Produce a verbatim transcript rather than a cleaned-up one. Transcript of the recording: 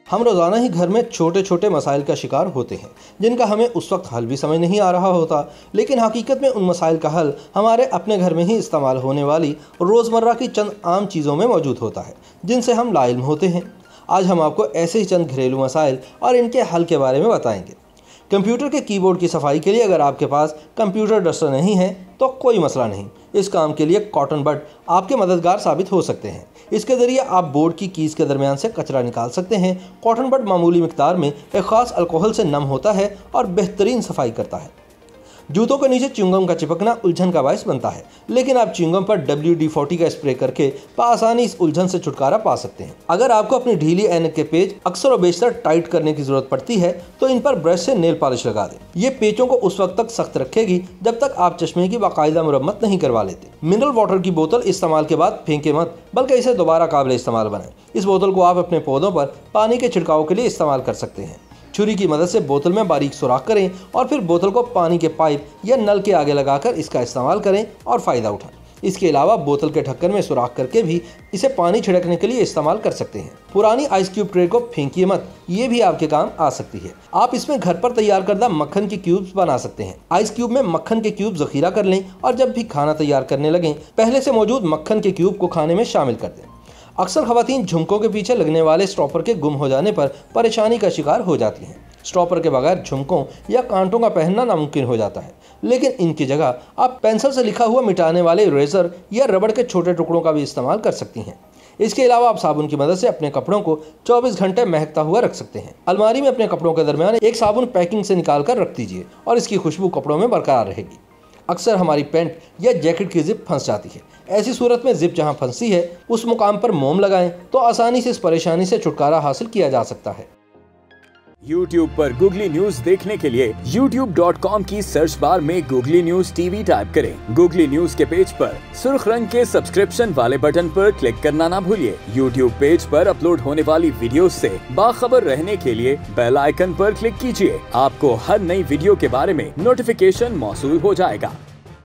हम रोज़ाना ही घर में छोटे छोटे मसाइल का शिकार होते हैं जिनका हमें उस वक्त हल भी समझ नहीं आ रहा होता, लेकिन हकीकत में उन मसाइल का हल हमारे अपने घर में ही इस्तेमाल होने वाली रोज़मर्रा की चंद आम चीज़ों में मौजूद होता है जिनसे हम लाइल्म होते हैं। आज हम आपको ऐसे ही चंद घरेलू मसाइल और इनके हल के बारे में बताएंगे। कंप्यूटर के कीबोर्ड की सफाई के लिए अगर आपके पास कंप्यूटर डस्टर नहीं है तो कोई मसला नहीं, इस काम के लिए कॉटन बड आपके मददगार साबित हो सकते हैं। इसके ज़रिए आप बोर्ड की कीज़ के दरमियान से कचरा निकाल सकते हैं। कॉटन बड मामूली मिकदार में एक ख़ास अल्कोहल से नम होता है और बेहतरीन सफाई करता है। जूतों के नीचे च्युइंगम का चिपकना उलझन का बायस बनता है, लेकिन आप च्युइंगम पर डब्ल्यू डी फोर्टी का स्प्रे करके आसानी इस उलझन से छुटकारा पा सकते हैं। अगर आपको अपनी ढीली ऐनक के पेच अक्सर और बेशतर टाइट करने की जरूरत पड़ती है तो इन पर ब्रश से नेल पॉलिश लगा दें। ये पेचों को उस वक्त तक सख्त रखेगी जब तक आप चश्मे की बाकायदा मुरम्मत नहीं करवा लेते। मिनरल वाटर की बोतल इस्तेमाल के बाद फेंके मत, बल्कि इसे दोबारा काबिल इस्तेमाल बनाएं। इस बोतल को आप अपने पौधों पर पानी के छिड़काव के लिए इस्तेमाल कर सकते हैं। छुरी की मदद से बोतल में बारीक सुराख करें और फिर बोतल को पानी के पाइप या नल के आगे लगाकर इसका इस्तेमाल करें और फ़ायदा उठाएं। इसके अलावा बोतल के ढक्कन में सुराख करके भी इसे पानी छिड़कने के लिए इस्तेमाल कर सकते हैं। पुरानी आइस क्यूब ट्रे को फेंकिए मत, ये भी आपके काम आ सकती है। आप इसमें घर पर तैयार करदा मक्खन के क्यूब्स बना सकते हैं। आइस क्यूब में मक्खन के क्यूब जखीरा कर लें और जब भी खाना तैयार करने लगें पहले से मौजूद मक्खन के क्यूब को खाने में शामिल कर दें। अक्सर खवातीन झुमकों के पीछे लगने वाले स्टॉपर के गुम हो जाने पर परेशानी का शिकार हो जाती हैं। स्टॉपर के बगैर झुमकों या कांटों का पहनना नामुमकिन हो जाता है, लेकिन इनकी जगह आप पेंसिल से लिखा हुआ मिटाने वाले इरेजर या रबड़ के छोटे टुकड़ों का भी इस्तेमाल कर सकती हैं। इसके अलावा आप साबुन की मदद से अपने कपड़ों को चौबीस घंटे महकता हुआ रख सकते हैं। अलमारी में अपने कपड़ों के दरमियान एक साबुन पैकिंग से निकाल कर रख दीजिए और इसकी खुशबू कपड़ों में बरकरार रहेगी। अक्सर हमारी पैंट या जैकेट की जिप फंस जाती है। ऐसी सूरत में जिप जहां फंसी है उस मुकाम पर मोम लगाएं तो आसानी से इस परेशानी से छुटकारा हासिल किया जा सकता है। YouTube पर गूगली न्यूज देखने के लिए यूट्यूब डॉट कॉम की सर्च बार में गूगली न्यूज टीवी टाइप करें। गूगली न्यूज के पेज पर सुर्ख रंग के सब्सक्रिप्शन वाले बटन पर क्लिक करना ना भूलिए। YouTube पेज पर अपलोड होने वाली वीडियोस से बाखबर रहने के लिए बेल आइकन पर क्लिक कीजिए। आपको हर नई वीडियो के बारे में नोटिफिकेशन मौसूल हो जाएगा।